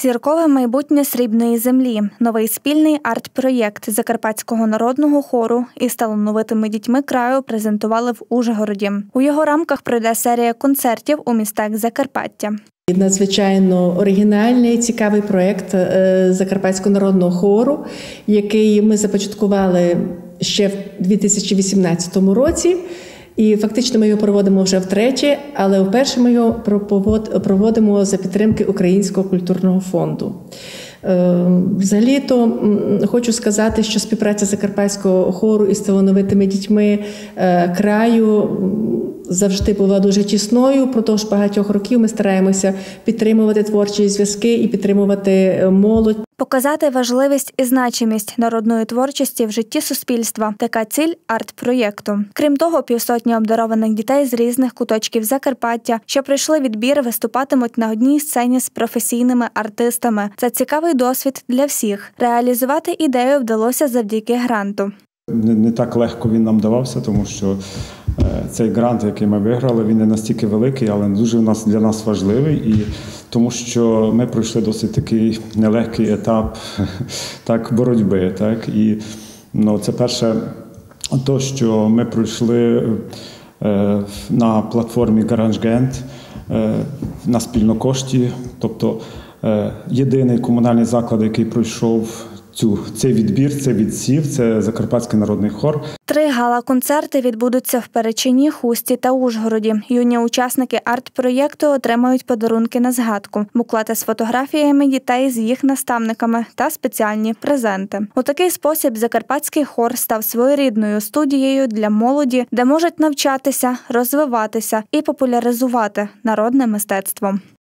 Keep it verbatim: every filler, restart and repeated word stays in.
Зіркове майбутнє срібної землі – новий спільний арт-проєкт Закарпатського народного хору із талановитими дітьми краю презентували в Ужгороді. У його рамках пройде серія концертів у містах Закарпаття. Надзвичайно оригінальний, цікавий проєкт Закарпатського народного хору, який ми започаткували ще в дві тисячі вісімнадцятому році. І фактично ми його проводимо вже втретє, але вперше ми його проводимо за підтримки Українського культурного фонду. Взагалі-то хочу сказати, що співпраця Закарпатського хору із талановитими дітьми краю завжди була дуже тісною. Продовж багатьох років ми стараємося підтримувати творчі зв'язки і підтримувати молодь. Показати важливість і значимість народної творчості в житті суспільства – така ціль арт-проєкту. Крім того, півсотні обдарованих дітей з різних куточків Закарпаття, що пройшли відбір, виступатимуть на одній сцені з професійними артистами. Це цікавий досвід для всіх. Реалізувати ідею вдалося завдяки гранту. Не, не так легко він нам давався, тому що е, цей грант, який ми виграли, він не настільки великий, але дуже нас, для нас важливий. І тому що ми пройшли досить такий нелегкий етап так, боротьби. Так? І ну, це перше, то, що ми пройшли е, на платформі GarageGent е, на спільнокошті, тобто е, єдиний комунальний заклад, який пройшов Цю, цей відбір, це відсів, це Закарпатський народний хор. Три гала-концерти відбудуться в Перечині, Хусті та Ужгороді. Юні учасники арт-проєкту отримають подарунки на згадку, буклети з фотографіями дітей з їх наставниками та спеціальні презенти. У такий спосіб Закарпатський хор став своєрідною студією для молоді, де можуть навчатися, розвиватися і популяризувати народне мистецтво.